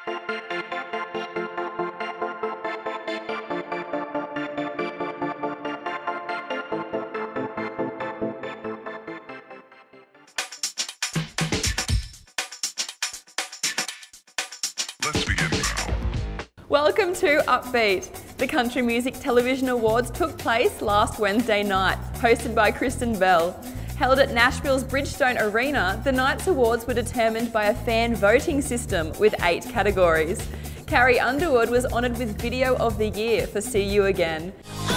Let's begin now. Welcome to Upbeat. The Country Music Television Awards took place last Wednesday night, hosted by Kristen Bell. Held at Nashville's Bridgestone Arena, the night's awards were determined by a fan voting system with 8 categories. Carrie Underwood was honoured with Video of the Year for See You Again.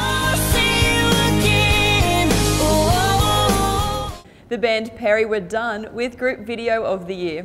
The band Perry were done with Group Video of the Year.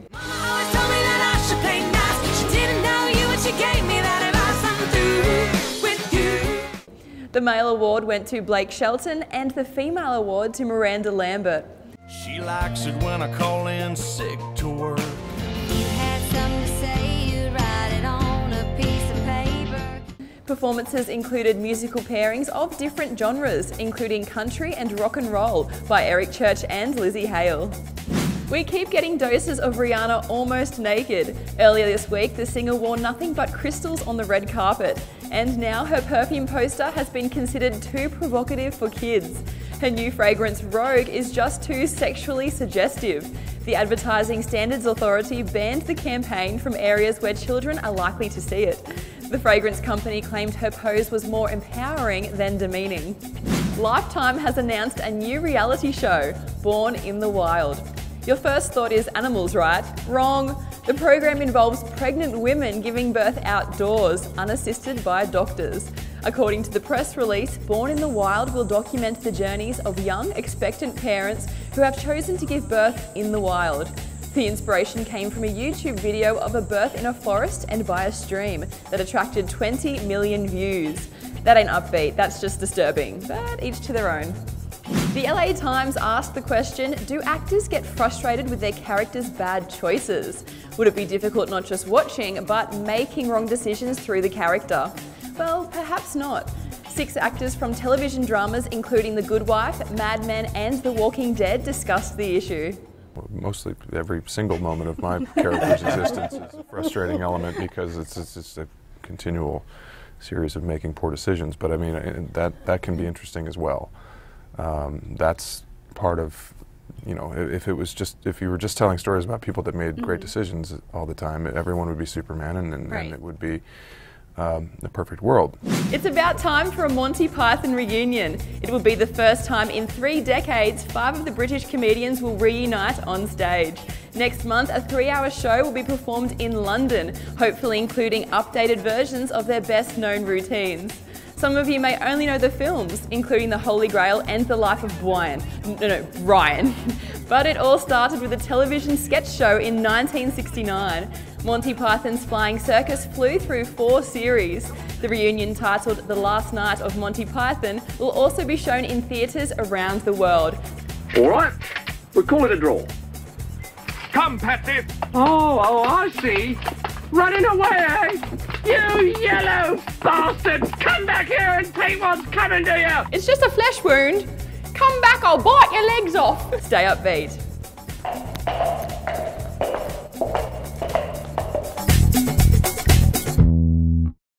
The male award went to Blake Shelton and the female award to Miranda Lambert. She likes it when I call in sick to work. You had something to say, you write it on a piece of paper. Performances included musical pairings of different genres, including country and rock and roll by Eric Church and Lizzie Hale. We keep getting doses of Rihanna almost naked. Earlier this week, the singer wore nothing but crystals on the red carpet, and now her perfume poster has been considered too provocative for kids. Her new fragrance, Rogue, is just too sexually suggestive. The Advertising Standards Authority banned the campaign from areas where children are likely to see it. The fragrance company claimed her pose was more empowering than demeaning. Lifetime has announced a new reality show, Born in the Wild. Your first thought is animals, right? Wrong. The program involves pregnant women giving birth outdoors, unassisted by doctors. According to the press release, Born in the Wild will document the journeys of young, expectant parents who have chosen to give birth in the wild. The inspiration came from a YouTube video of a birth in a forest and by a stream that attracted 20 million views. That ain't upbeat, that's just disturbing, but each to their own. The LA Times asked the question, do actors get frustrated with their characters' bad choices? Would it be difficult not just watching, but making wrong decisions through the character? Well, perhaps not. 6 actors from television dramas including The Good Wife, Mad Men and The Walking Dead discussed the issue. Mostly every single moment of my character's existence is a frustrating element because it's just a continual series of making poor decisions, but I mean that can be interesting as well. That's part of, you know, if you were just telling stories about people that made great decisions all the time, everyone would be Superman and it would be the perfect world. It's about time for a Monty Python reunion. It will be the first time in 3 decades 5 of the British comedians will reunite on stage. Next month, a 3-hour show will be performed in London, hopefully including updated versions of their best-known routines. Some of you may only know the films, including The Holy Grail and The Life of Ryan. But it all started with a television sketch show in 1969. Monty Python's Flying Circus flew through 4 series. The reunion, titled The Last Night of Monty Python, will also be shown in theatres around the world. All right, we'll call it a draw. Come, Patsy! Oh, I see. Running away, eh? You yellow bastards! Come back here and take what's coming to you! It's just a flesh wound. Come back, I'll bite your legs off. Stay upbeat.